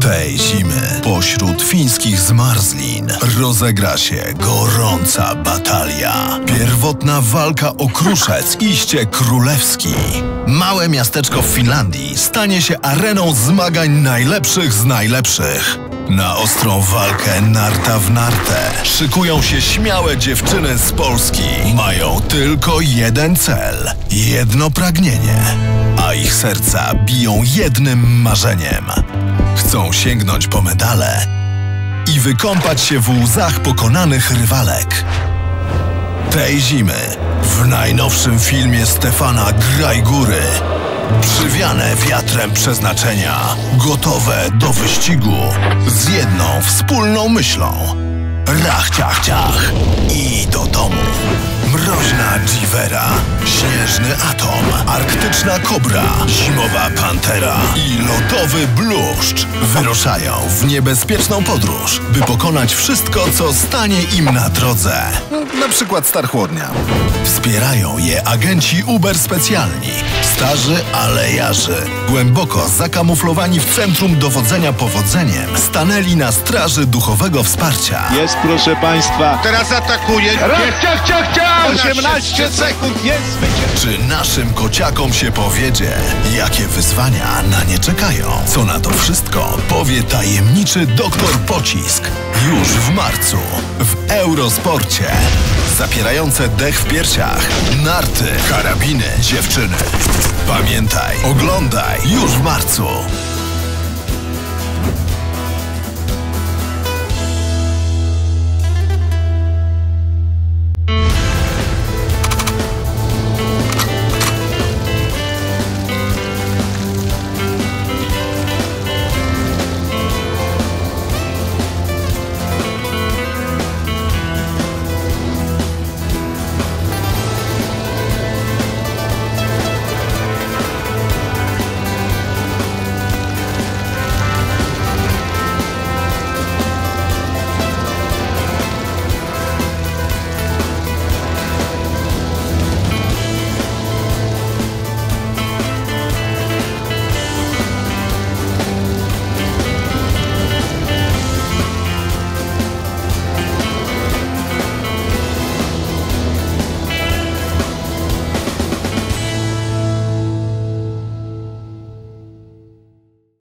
Tej zimy pośród fińskich zmarzlin rozegra się gorąca batalia. Pierwotna walka o Kruszec iście królewski. Małe miasteczko w Finlandii stanie się areną zmagań najlepszych z najlepszych. Na ostrą walkę narta w nartę szykują się śmiałe dziewczyny z Polski. Mają tylko jeden cel, jedno pragnienie, a ich serca biją jednym marzeniem. Chcą sięgnąć po medale i wykąpać się w łzach pokonanych rywalek. Tej zimy w najnowszym filmie Stefana Grajgury, przywiane wiatrem przeznaczenia, gotowe do wyścigu z jedną wspólną myślą. Rach, ciach, ciach i do domu. Mroźna Dziwera, śnieżny Atom, arktyczna Kobra, zimowa Pantera i lodowy Bluszcz wyruszają w niebezpieczną podróż, by pokonać wszystko, co stanie im na drodze. Na przykład star chłodnia. Wspierają je agenci Uber specjalni, starzy alejarzy, głęboko zakamuflowani w centrum dowodzenia powodzeniem, stanęli na straży duchowego wsparcia. Jest, proszę państwa. Teraz atakuje. Ciach, ciach, ciach! 18 sekund jest zwycięstwo. Czy naszym kociakom się powiedzie, jakie wyzwania na nie czekają? Co na to wszystko powie tajemniczy doktor Pocisk już w marcu w Eurosporcie. Zapierające dech w piersiach, narty, karabiny, dziewczyny. Pamiętaj, oglądaj już w marcu.